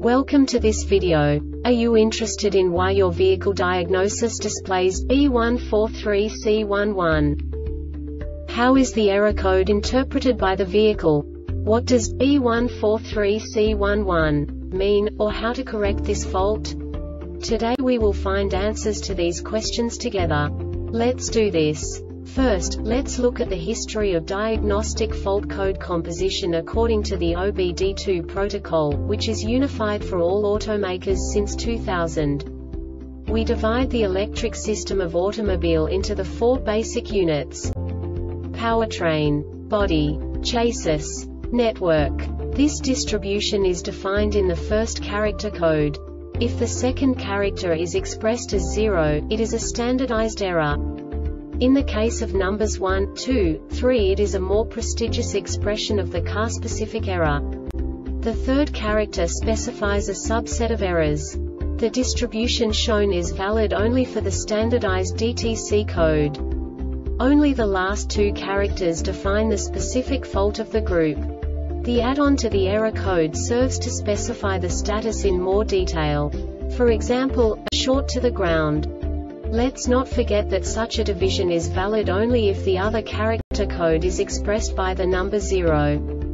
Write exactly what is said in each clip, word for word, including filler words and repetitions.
Welcome to this video. Are you interested in why your vehicle diagnosis displays B one four three C one one? How is the error code interpreted by the vehicle? What does B one four three C one one mean, or how to correct this fault? Today we will find answers to these questions together. Let's do this. First, let's look at the history of diagnostic fault code composition according to the O B D two protocol, which is unified for all automakers since two thousand. We divide the electric system of automobile into the four basic units: powertrain, body, chassis, network. This distribution is defined in the first character code. If the second character is expressed as zero, it is a standardized error. In the case of numbers one, two, three, it is a more prestigious expression of the car-specific error. The third character specifies a subset of errors. The distribution shown is valid only for the standardized D T C code. Only the last two characters define the specific fault of the group. The add-on to the error code serves to specify the status in more detail. For example, a short to the ground. Let's not forget that such a division is valid only if the other character code is expressed by the number zero.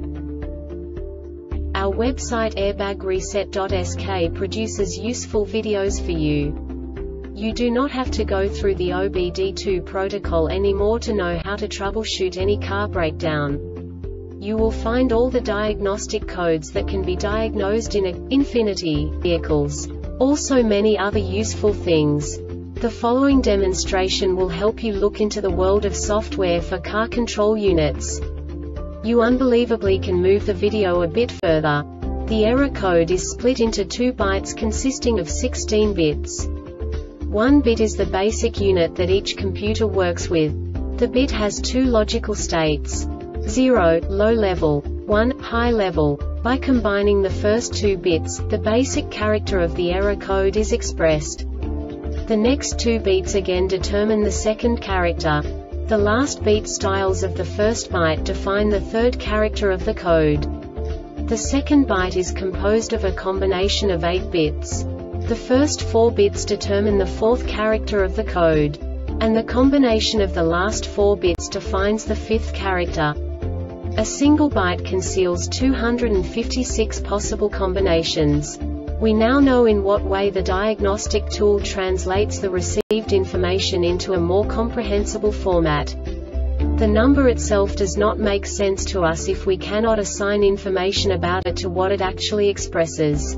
Our website airbag reset dot S K produces useful videos for you. You do not have to go through the O B D two protocol anymore to know how to troubleshoot any car breakdown. You will find all the diagnostic codes that can be diagnosed in a Infiniti vehicles. Also many other useful things. The following demonstration will help you look into the world of software for car control units. You unbelievably can move the video a bit further. The error code is split into two bytes consisting of sixteen bits. One bit is the basic unit that each computer works with. The bit has two logical states: zero, low level, one, high level. By combining the first two bits, the basic character of the error code is expressed. The next two beats again determine the second character. The last beat styles of the first byte define the third character of the code. The second byte is composed of a combination of eight bits. The first four bits determine the fourth character of the code. And the combination of the last four bits defines the fifth character. A single byte conceals two hundred fifty-six possible combinations. We now know in what way the diagnostic tool translates the received information into a more comprehensible format. The number itself does not make sense to us if we cannot assign information about it to what it actually expresses.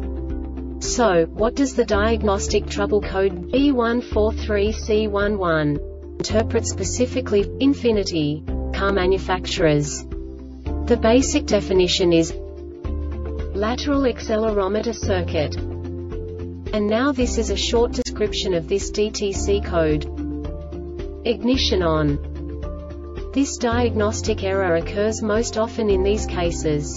So, what does the diagnostic trouble code B one four three C one one interpret specifically for Infiniti car manufacturers? The basic definition is lateral accelerometer circuit. And now this is a short description of this D T C code. Ignition on. This diagnostic error occurs most often in these cases.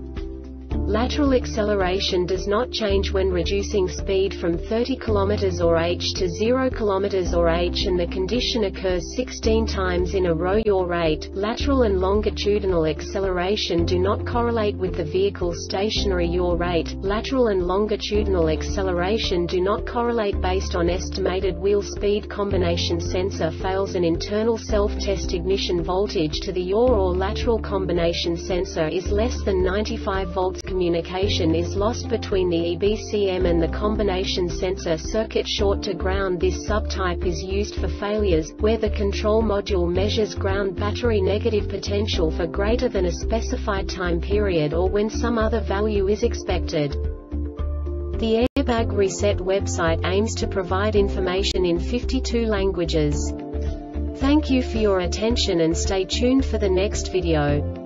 Lateral acceleration does not change when reducing speed from thirty kilometers per hour to zero kilometers per hour, and the condition occurs sixteen times in a row. Your rate, lateral and longitudinal acceleration do not correlate with the vehicle's stationary yaw rate. Lateral and longitudinal acceleration do not correlate based on estimated wheel speed. Combination sensor fails. An internal self-test ignition voltage to the yaw or lateral combination sensor is less than ninety-five volts. Communication is lost between the E B C M and the combination sensor circuit. Short to ground. This subtype is used for failures where the control module measures ground battery negative potential for greater than a specified time period, or when some other value is expected. The Airbag Reset website aims to provide information in fifty-two languages. Thank you for your attention and stay tuned for the next video.